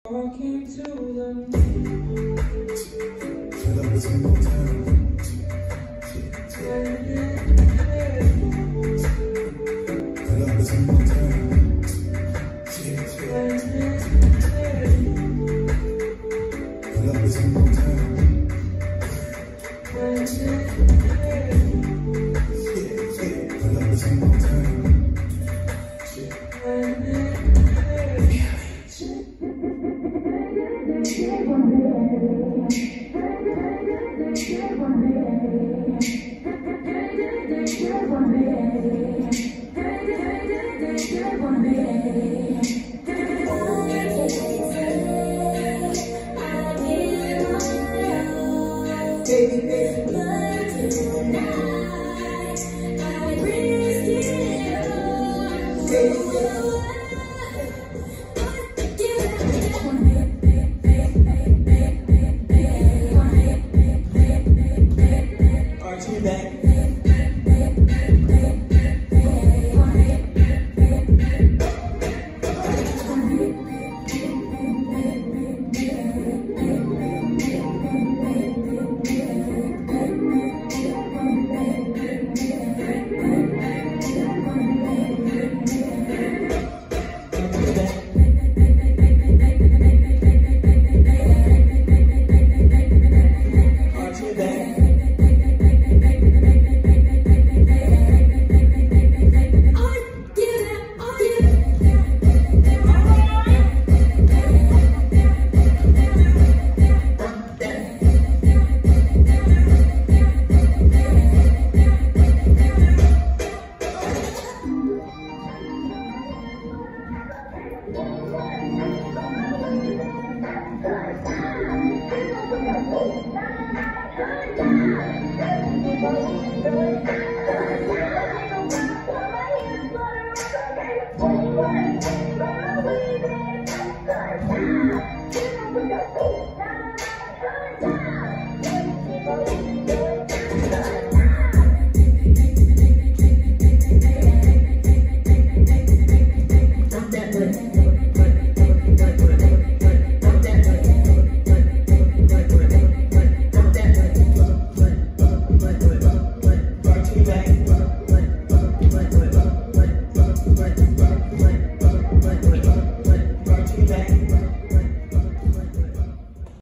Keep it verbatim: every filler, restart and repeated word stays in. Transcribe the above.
Walking to the Fill up this one more time. Fill up this one more time. Fill up this one more time. Fill up this one more time. baby, baby, love tonight. I risk it all. Baby, baby.